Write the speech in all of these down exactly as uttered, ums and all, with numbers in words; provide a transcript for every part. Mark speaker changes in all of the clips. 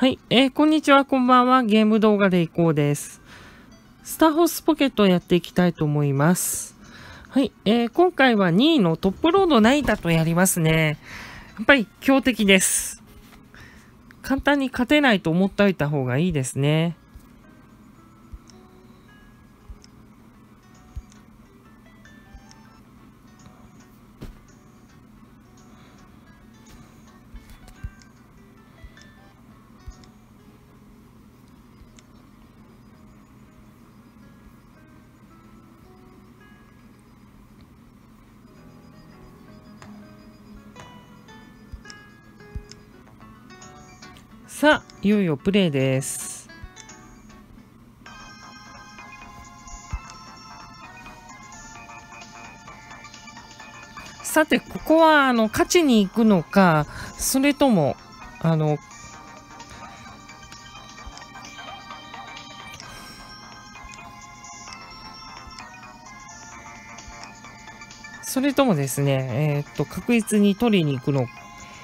Speaker 1: はい、えー、こんにちは、こんばんは。ゲーム動画でいこうです。スターホースポケットをやっていきたいと思います。はい、えー、今回はにいのトップロードナイタとやりますね。やっぱり強敵です。簡単に勝てないと思っておいた方がいいですね。さあ、いよいよプレイです。さて、ここは、あの、勝ちに行くのか、それとも、あの、それともですね、えー、っと、確実に取りに行くのか、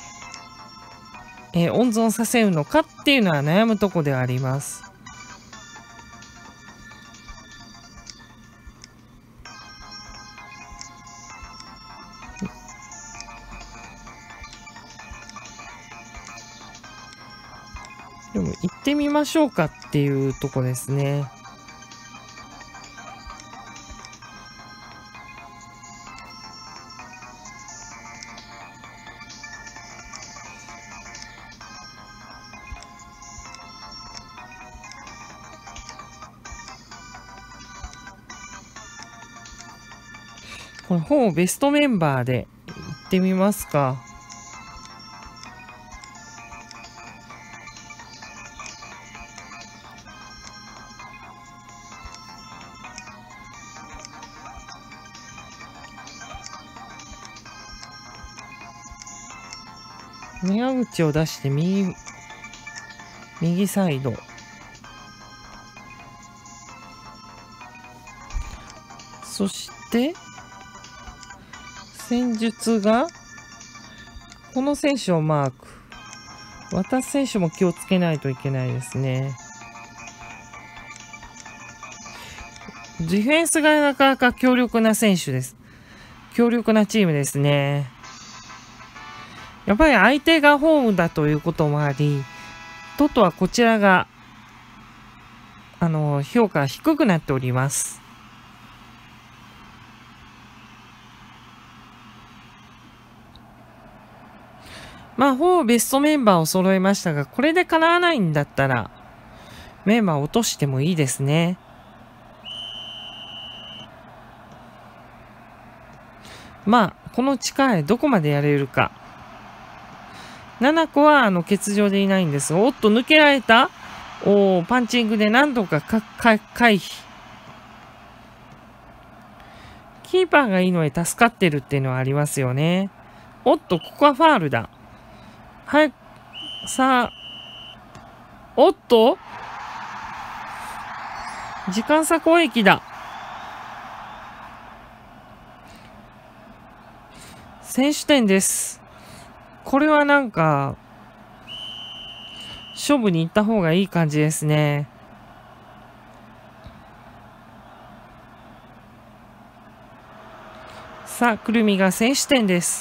Speaker 1: えー、温存させるのかっていうのは悩むとこではあります。でも行ってみましょうかっていうとこですね。これ、ほぼベストメンバーで行ってみますか。宮口を出して右、右サイド。そして、戦術が、この選手をマーク。渡す選手も気をつけないといけないですね。ディフェンスがなかなか強力な選手です。強力なチームですね。やっぱり相手がホームだということもあり、トトはこちらが、あの、評価低くなっております。まあ、ほぼベストメンバーを揃えましたが、これで叶わないんだったら、メンバーを落としてもいいですね。まあ、この力でどこまでやれるか。ななこは、あの、欠場でいないんですが、おっと、抜けられた。おー、パンチングで何度かかか回避。キーパーがいいので助かってるっていうのはありますよね。おっと、ここはファールだ。はい。さあ。おっと時間差攻撃だ。選手点です。これはなんか、勝負に行った方がいい感じですね。さあ、くるみが選手点です。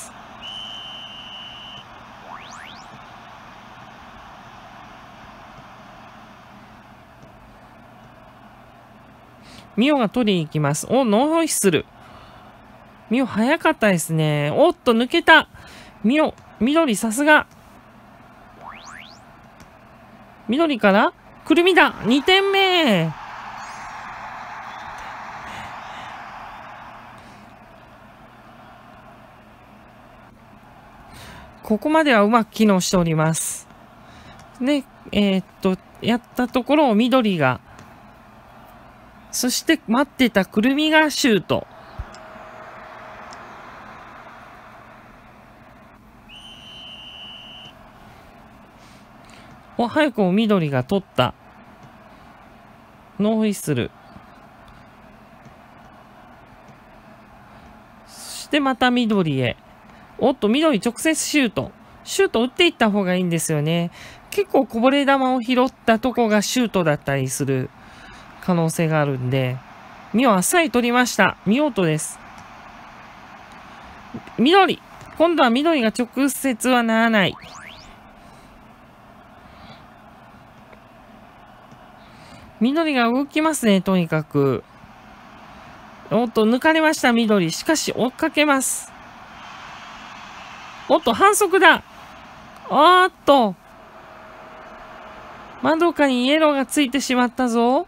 Speaker 1: ミオが取りに行きます。お、ノーホイッスル。ミオ早かったですね。おっと、抜けた。ミオ、緑さすが。緑からくるみだ。にてんめ。ここまではうまく機能しております。で、えー、っと、やったところを緑が、そして待ってたくるみがシュート。お、早くも緑が取った。ノーホイッスル。そしてまた緑へ。おっと、緑直接シュート。シュート打っていった方がいいんですよね。 結構こぼれ球を拾ったとこがシュートだったりする可能性があるんで、ミオ浅い取りました。見事です。緑。今度は緑が直接はならない。緑が動きますね、とにかく。おっと、抜かれました、緑。しかし、追っかけます。おっと、反則だ。あーっと。まどかにイエローがついてしまったぞ。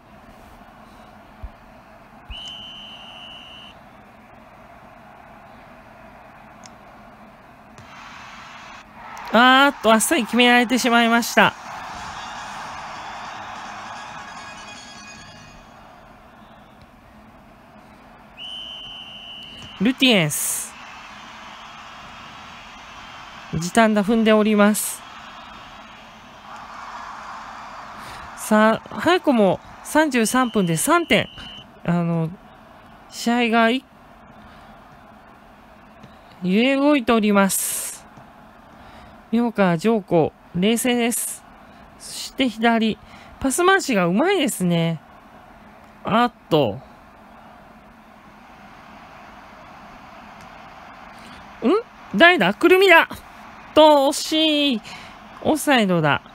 Speaker 1: あーっと、あっさり決められてしまいました。ルティエンス。時短打踏んでおります。さあ、早くもさんじゅうさんぷんでさんてん。あの、試合がい、揺れ動いております。妙川上皇、冷静です。そして左。パス回しがうまいですね。あっと。ん誰だくるみだと、惜しい。オフサイドだ。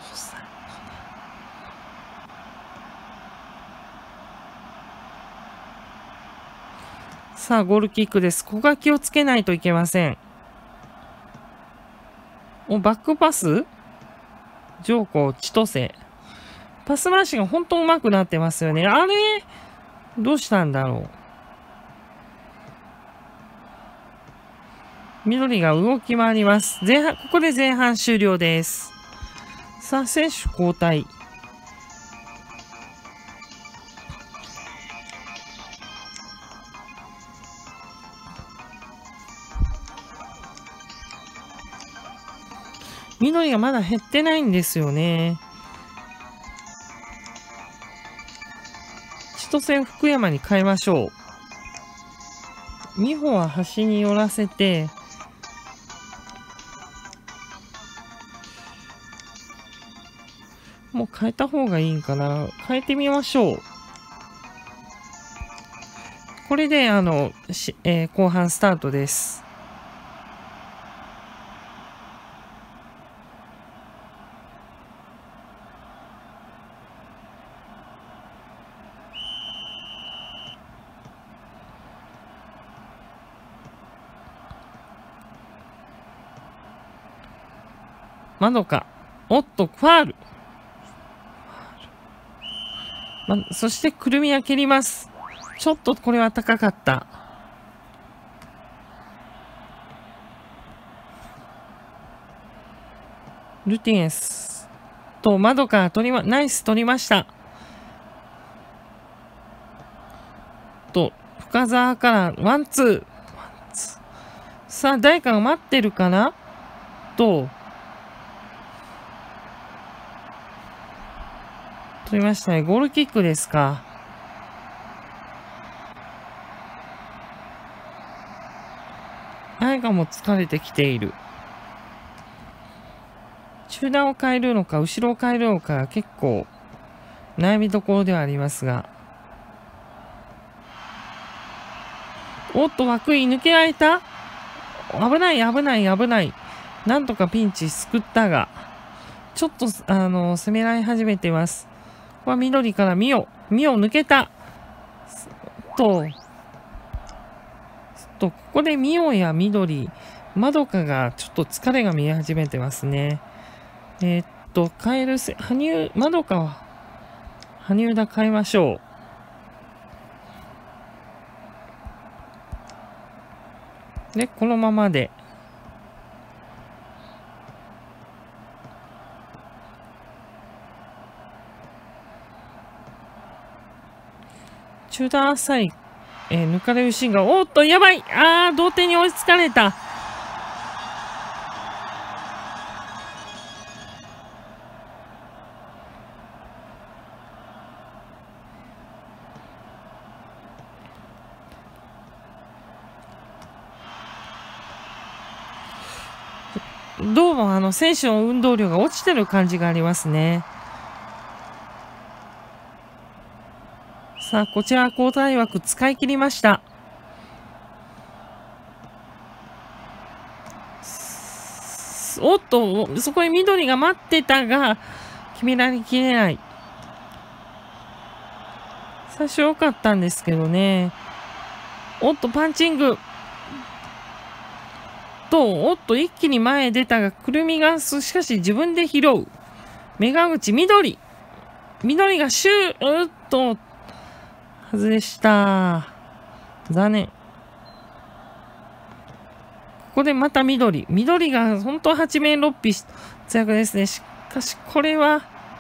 Speaker 1: さあ、ゴールキックです。ここが気をつけないといけません。お、バックパス上皇、千歳。パス回しが本当上手くなってますよね。あれどうしたんだろう。緑が動き回ります。前半、ここで前半終了です。さあ、選手交代。緑がまだ減ってないんですよね。千歳福山に変えましょう。美穂は端に寄らせて、もう変えた方がいいんかな。変えてみましょう。これで、あの、しえー、後半スタートです。まどか。おっと、ファール。ま、そして、くるみは蹴ります。ちょっとこれは高かった。ルティエンス。と、まどか取りま、ナイス取りました。と、深沢からワンツー。ワンツー。さあ、誰かが待ってるかなと、取りましたね。ゴールキックですか。誰かも疲れてきている。中段を変えるのか、後ろを変えるのか、結構悩みどころではありますが。おっと、枠に抜けられた。危ない、危ない、危ない。なんとかピンチ救ったが、ちょっと、あの、攻められ始めてます。ここは緑からミオ。ミオ抜けた。と、と、ここでミオや緑、まどかがちょっと疲れが見え始めてますね。えー、っと、変えるせ、羽生、まどかは、羽生田変えましょう。で、このままで。中段浅い、えー、抜かれるシーンが、おーっと、やばいあー、同点に追いつかれた。 どうもあの選手の運動量が落ちてる感じがありますね。さあ、こちら交代枠使い切りました。おっと、そこに緑が待ってたが、決められきれない。最初良かったんですけどね。おっと、パンチング。と、おっと、一気に前へ出たが、くるみが、しかし自分で拾う。目が口、緑。緑がシュー、うっと、外れした。残念。ここでまた緑。緑が本当八面六臂活躍ですね。しかし、これは、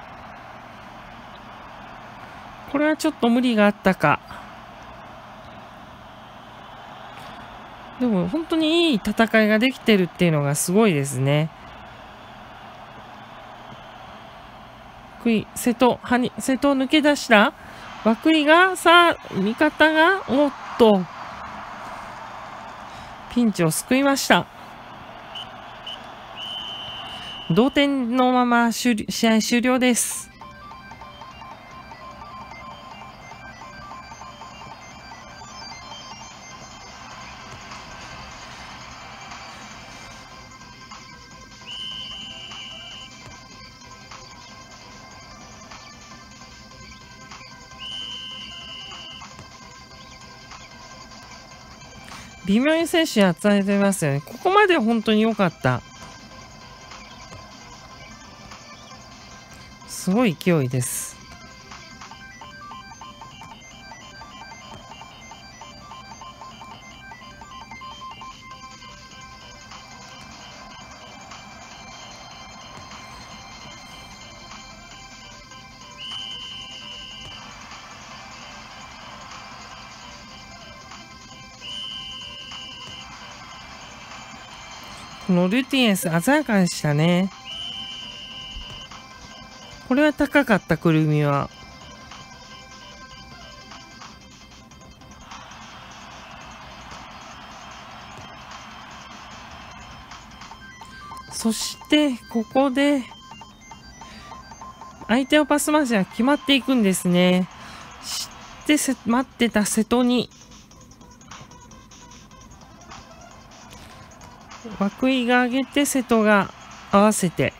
Speaker 1: これはちょっと無理があったか。でも本当にいい戦いができてるっていうのがすごいですね。くい、瀬戸、はに、瀬戸抜け出した。涌井が、さあ、味方が、おっと、ピンチを救いました。同点のまま試合終了です。微妙に選手与えてますよね。ここまで本当に良かった。すごい勢いです。このルティエンス鮮やかでしたね。これは高かった、くるみは。そしてここで相手のパス回しが決まっていくんですね。知って待ってた瀬戸に涌井が上げて、瀬戸が合わせて、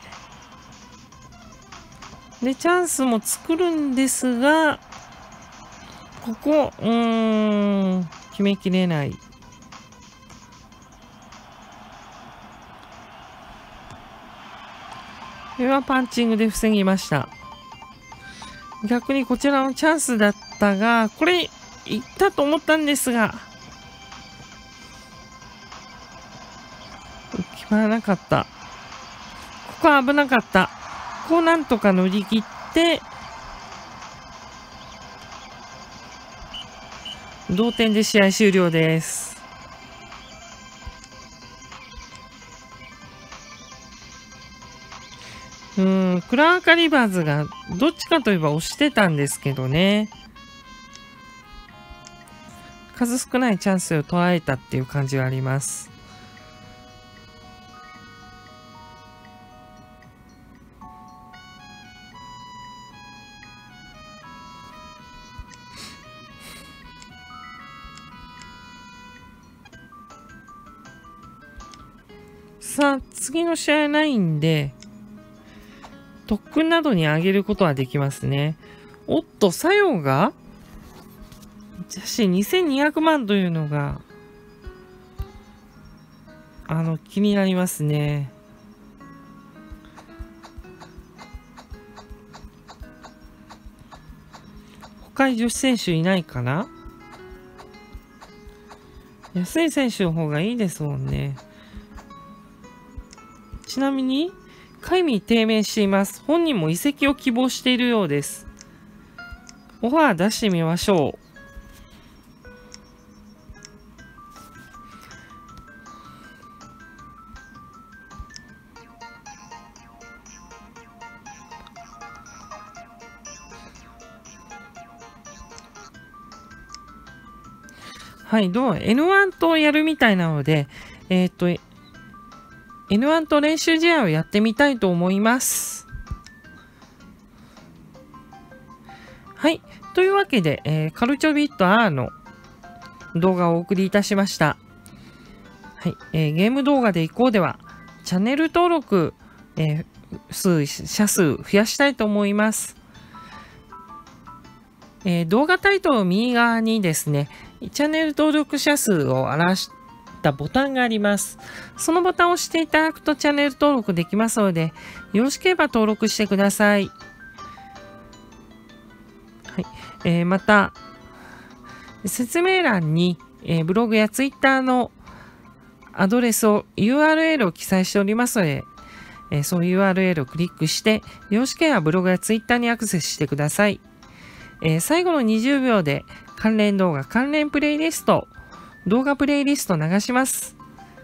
Speaker 1: でチャンスも作るんですが、ここうーん決めきれない。これはパンチングで防ぎました。逆にこちらのチャンスだったが、これいったと思ったんですが決まらなかった。ここは危なかった。ここをなんとか乗り切って同点で試合終了です。うーん、クラーカリバーズがどっちかといえば押してたんですけどね。数少ないチャンスを捉えたっていう感じがあります。さあ、次の試合ないんで、特訓などに上げることはできますね。おっと、作用がしにせんにひゃくまんというのが、あの、気になりますね。他に女子選手いないかな。安い選手の方がいいですもんね。ちなみに、下位に低迷しています。本人も移籍を希望しているようです。オファー出してみましょう。はい、どう エヌワン とやるみたいなので、えっと、 エヌワン と練習試合をやってみたいと思います。はい。というわけで、えー、カルチョビット R の動画をお送りいたしました。はい。えー、ゲーム動画でいこうでは、チャンネル登録、えー、数、者数増やしたいと思います。えー、動画タイトル右側にですね、チャンネル登録者数を表したボタンがあります。そのボタンを押していただくとチャンネル登録できますので、よろしければ登録してください。はい。えー、また、説明欄に、えー、ブログやツイッターのアドレスを ユーアールエル を記載しておりますので、えー、その ユーアールエル をクリックして、よろしければブログやツイッターにアクセスしてください。えー、最後のにじゅうびょうで関連動画、関連プレイリスト、動画プレイリスト流します。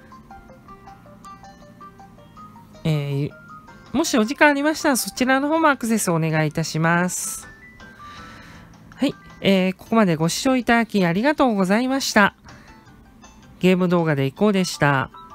Speaker 1: えー、もしお時間ありましたらそちらの方もアクセスお願いいたします。はい、えー、ここまでご視聴いただきありがとうございました。ゲーム動画でいこうでした。